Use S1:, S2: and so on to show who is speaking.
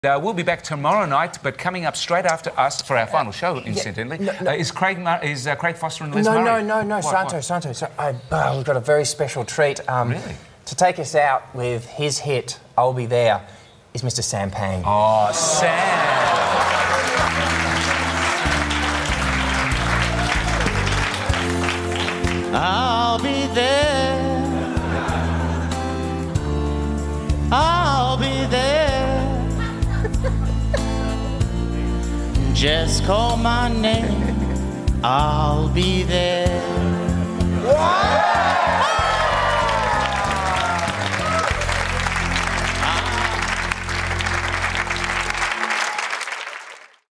S1: We'll be back tomorrow night, but coming up straight after us for our final show, incidentally, is Craig Foster and Liz Murray?
S2: No, Santo. So, we've got a very special treat.
S1: Really?
S2: To take us out with his hit, I'll Be There, is Mr. Sam Pang.
S1: Oh, Sam!
S3: I'll be there. I'll be there. Just call my name, I'll be there.